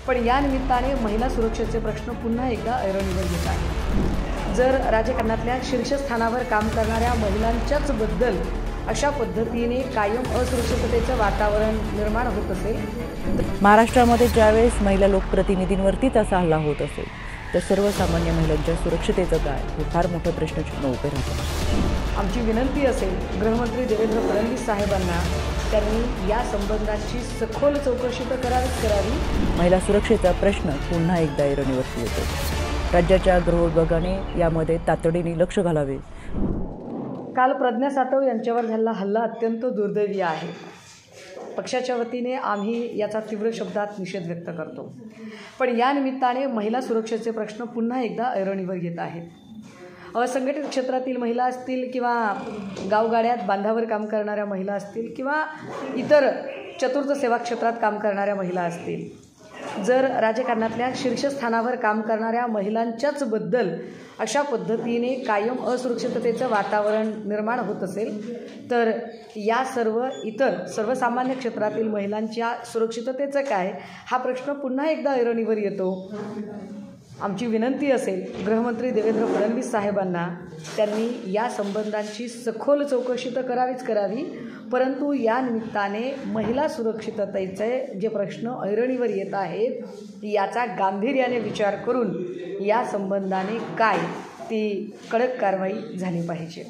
पण या निमित्ताने महिला सुरक्षेचे प्रश्न पुन्हा एकदा ऐरणीवर येत आहेत। जर राजकारणातल्या शीर्षस्थानावर काम करणाऱ्या महिलांच्याच बद्दल अशा पद्धतीने कायम असुरक्षिततेचं वातावरण निर्माण होत असेल, महाराष्ट्रामध्ये ज्यावेळेस महिला लोकप्रतिनिधींवरतीच असा हल्ला होत असेल तर सर्वसामान्य महिलांच्या सुरक्षितेचं काय हे फार मोठं प्रश्नचिन्ह उभे राहतं। आमची विनंती असेल गृहमंत्री देवेंद्र फडणवीस साहेबांना, त्यांनी या संबंधाची सखोल चौकशी तर करावी। महिला सुरक्षेचा प्रश्न पुन्हा एकदा ऐरणीवरती येतो। राज्याच्या गृह विभागाने यामध्ये तातडीने लक्ष घालावे। काल प्रज्ञा सातव यांच्यावर झालेला हल्ला अत्यंत दुर्दैवी आहे। पक्षाच्या वतीने आम्ही याचा तीव्र शब्दात निषेध व्यक्त करतो। पण या निमित्ताने महिला सुरक्षेचे प्रश्न पुन्हा एकदा ऐरणीवर येत आहेत। असंघटित क्षेत्रातील महिला असतील किंवा गावगाड्यात बांधावर काम करणाऱ्या महिला असतील किंवा इतर चतुर्थ सेवा क्षेत्रात काम करणाऱ्या महिला असतील, जर राजकारणातल्या शीर्षस्थानावर काम करणाऱ्या महिलांच्याच बद्दल अशा पद्धतीने कायम असुरक्षिततेचं वातावरण निर्माण होत असेल तर या इतर सर्वसामान्य क्षेत्रातील महिलांच्या सुरक्षिततेचं काय हा प्रश्न पुन्हा एकदा ऐरणीवर येतो। आमची विनंती असेल गृहमंत्री देवेंद्र फडणवीस साहेबांना, त्यांनी या संबंधांची सखोल चौकशी तर करावी, परंतु या निमित्ताने महिला सुरक्षिततेचे जे प्रश्न ऐरणीवर येत आहेत याचा गांभीर्याने विचार करून या संबंधाने काय ती कडक कारवाई झाली पाहिजे।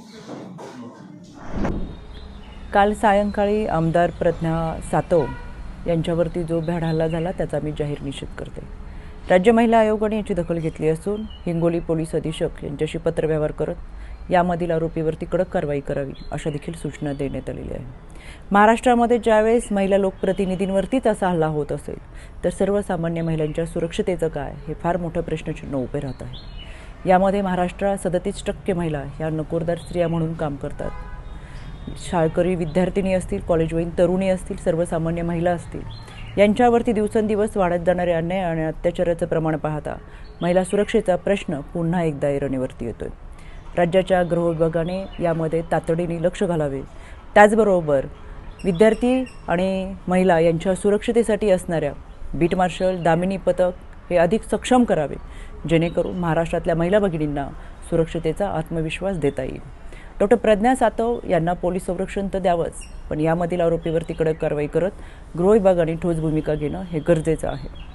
काल सायंकाळी आमदार प्रज्ञा सातव यांच्यावरती जो भ्याड हल्ला झाला त्याचा मी जाहीर निषेध करते। राज्य महिला आयोगाने याची दखल घेतली असून हिंगोली पोलीस अधीक्षक यांच्याशी पत्रव्यवहार करत यामधील आरोपीवरती कडक कारवाई करावी अशा देखील सूचना देण्यात आलेल्या आहे। महाराष्ट्रामध्ये ज्यावेळेस महिला लोकप्रतिनिधींवरतीच असा हल्ला होत असेल तर सर्वसामान्य महिलांच्या सुरक्षितेचं काय हे फार मोठं प्रश्नचिन्ह उभे राहत आहे। यामध्ये महाराष्ट्रात 37% महिला ह्या नोकरदार स्त्रिया म्हणून काम करतात। शाळकरी विद्यार्थिनी असतील, कॉलेजवयीन तरुणी असतील, सर्वसामान्य महिला असतील, यांच्यावरती दिवसेंदिवस वाढत जाणारे अन्याय आणि अत्याचाराचं प्रमाण पाहता महिला सुरक्षेचा प्रश्न पुन्हा एकदा ऐरणीवरती येतोय। राज्याच्या गृह विभागाने यामध्ये तातडीने लक्ष घालावे। त्याचबरोबर विद्यार्थी आणि महिला यांच्या सुरक्षितेसाठी असणाऱ्या बीट मार्शल, दामिनी पथक हे अधिक सक्षम करावे, जेणेकरून महाराष्ट्रातल्या महिला भगिनींना सुरक्षितेचा आत्मविश्वास देता येईल। डॉक्टर प्रज्ञा सातव यांना पोलीस संरक्षण तर द्यावंच, पण यामधील आरोपीवरती कडक कारवाई करत गृह विभागाने ठोस भूमिका घेणं हे गरजेचं आहे।